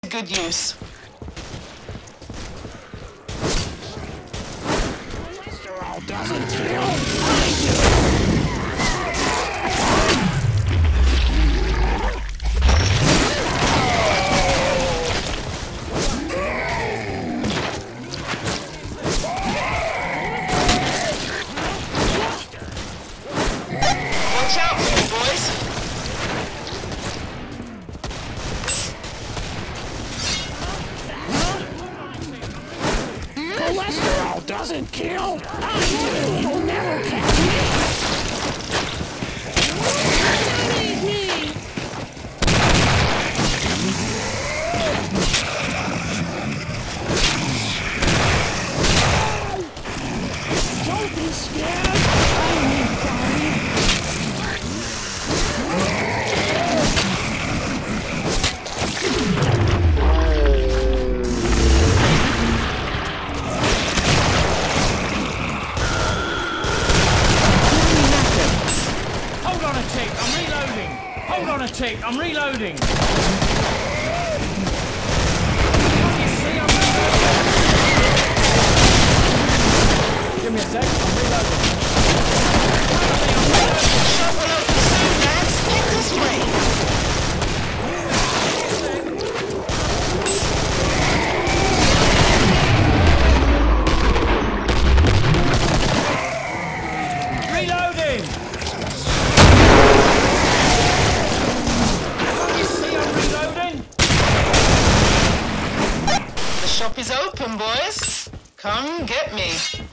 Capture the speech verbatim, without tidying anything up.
good use. Cholesterol doesn't kill. I do. Watch out for me, boys. Cholesterol doesn't kill. I do. You'll never catch me. Don't eat me. Don't be scared. I need fun. Hold on a tick, I'm reloading. Hold on a tick, I'm reloading. You see, I'm reloading. Give me a sec, I'm reloading. Shop will open soon, lads. Head this way. Reloading! You see I'm reloading? The shop is open, boys. Come get me.